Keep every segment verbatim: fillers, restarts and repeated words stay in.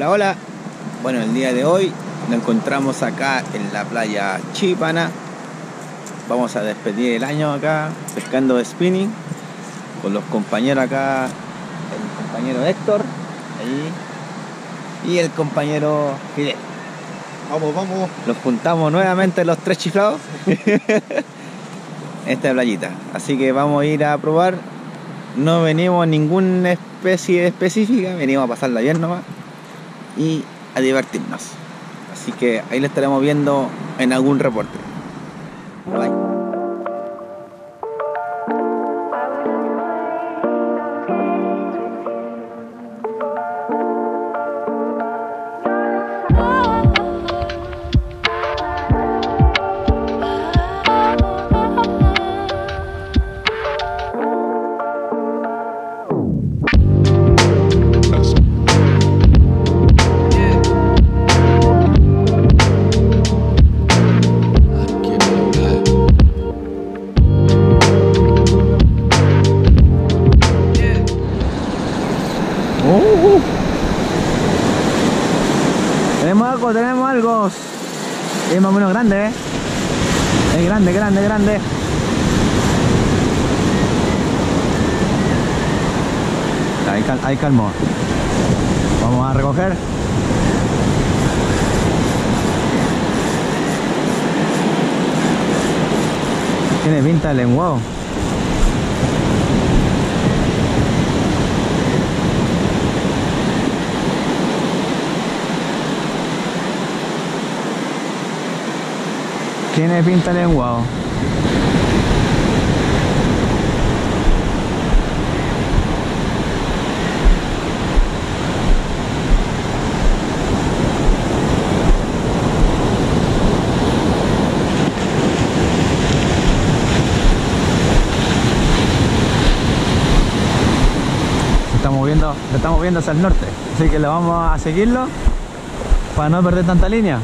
Hola, hola. Bueno, el día de hoy nos encontramos acá en la playa Chipana. Vamos a despedir el año acá pescando de spinning con los compañeros acá, el compañero Héctor ahí, y el compañero Fidel. Vamos, vamos. Los juntamos nuevamente los tres chiflados esta playita. Así que vamos a ir a probar. No venimos a ninguna especie específica, venimos a pasarla bien nomás y a divertirnos. Así que ahí lo estaremos viendo en algún reporte. Bye. Uh, tenemos algo, tenemos algo. Es más o menos grande, ¿eh? Es grande, grande, grande. Ahí, cal ahí calmó. Vamos a recoger. Tiene pinta de lenguado. Tiene pinta de lenguado. Se está moviendo, se está moviendo hacia el norte, así que le vamos a seguirlo para no perder tanta línea.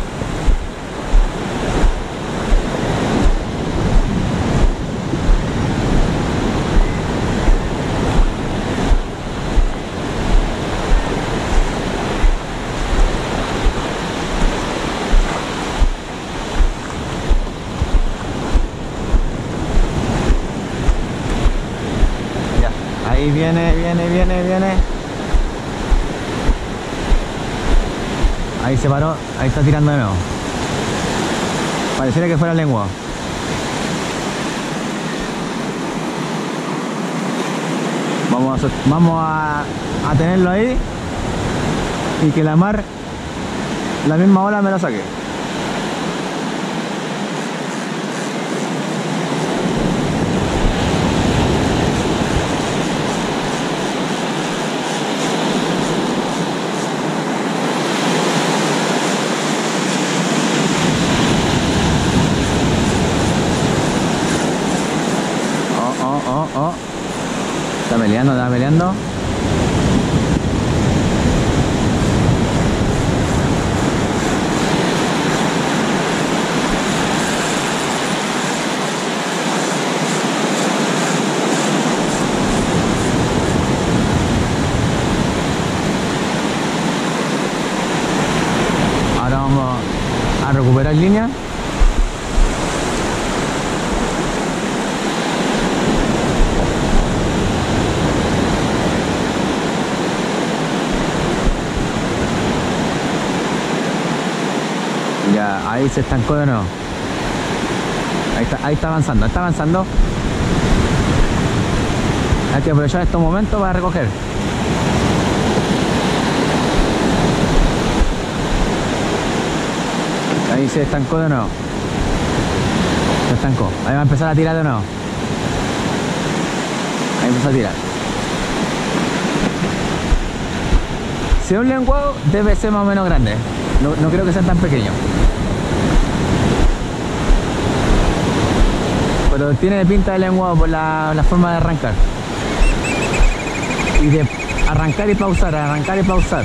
Ahí viene, viene, viene, viene. Ahí se paró, ahí está tirando de nuevo. Pareciera que fuera lengua. Vamos a, vamos a, a tenerlo ahí y que la mar, la misma ola me la saque. Oh, oh. Está peleando, está peleando. Ahora vamos a recuperar línea. Ya, ahí se estancó de nuevo. Ahí está, ahí está avanzando, está avanzando. Hay que aprovechar estos momentos para recoger. Ahí se estancó de nuevo. Se estancó. Ahí va a empezar a tirar de nuevo. Ahí empieza a tirar. Si es un lenguado, debe ser más o menos grande. No, no creo que sean tan pequeños. Pero tiene pinta de lenguado por la, la forma de arrancar. Y de arrancar y pausar, arrancar y pausar.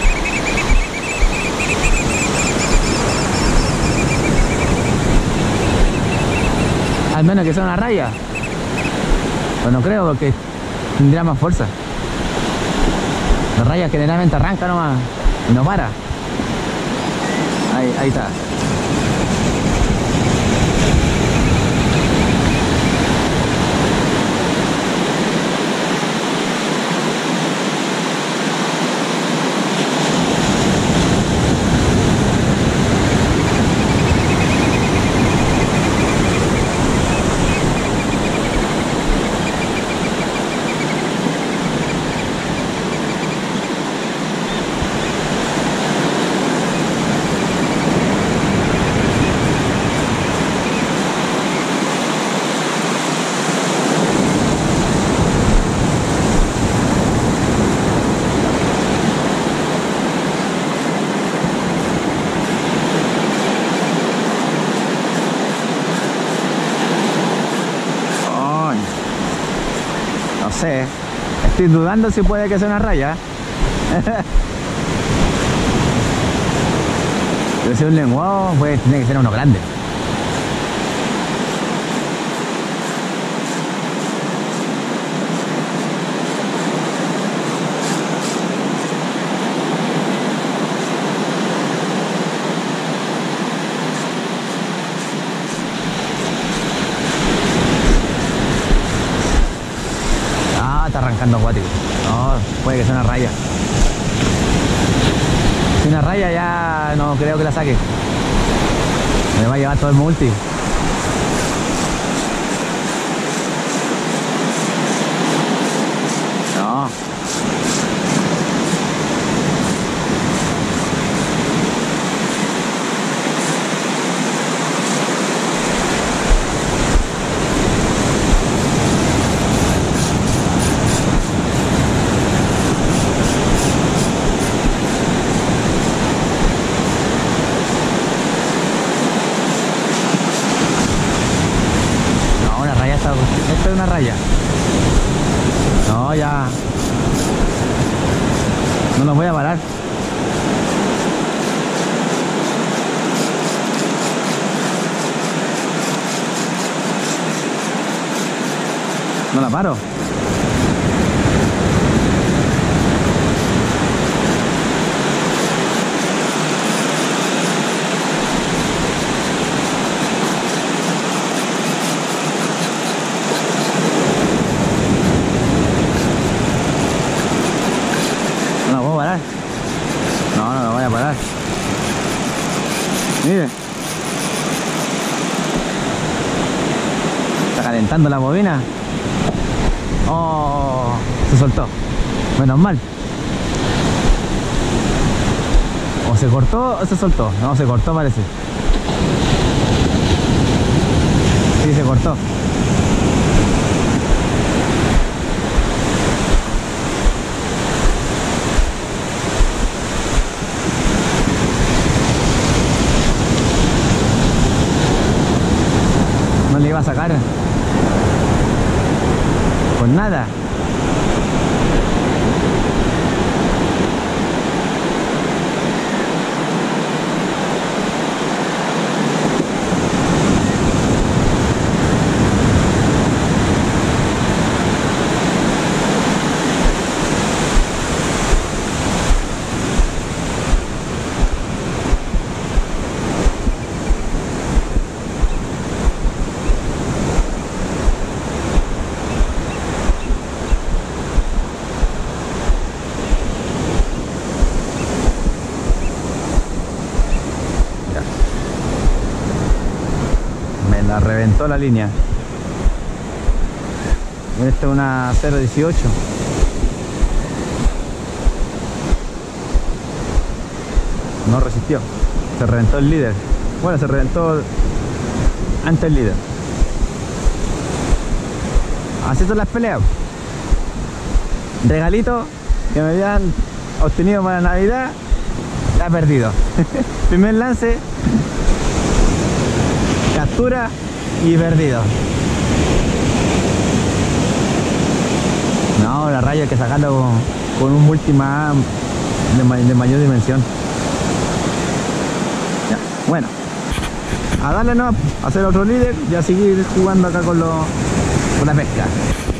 Al menos que sea una raya. Pues no creo, porque tendría más fuerza. Las rayas generalmente arrancan nomás. No para. Ahí, ahí está. Estoy dudando si puede que sea una raya. Debe ser un lenguado, pues tiene que ser uno grande. Arrancando acuático. No, puede que sea una raya. Si una raya ya no creo que la saque. Me va a llevar todo el multi. No. Esto es una raya. No, ya. No nos voy a parar. No la paro. Mire, está calentando la bobina. Oh, se soltó. Menos mal. O se cortó o se soltó. No, se cortó parece. Sí, se cortó. No le iba a sacar con nada. La reventó la línea. Esta es una cero dieciocho. No resistió. Se reventó el líder. Bueno, se reventó antes el líder. Así son las peleas. Regalito que me habían obtenido para Navidad, ya perdido. Primer lance, captura y perdido. No, la raya hay que sacarlo con, con un multima de, ma de mayor dimensión. Ya, bueno, a darle no, a hacer otro líder y a seguir jugando acá con, lo, con la pesca.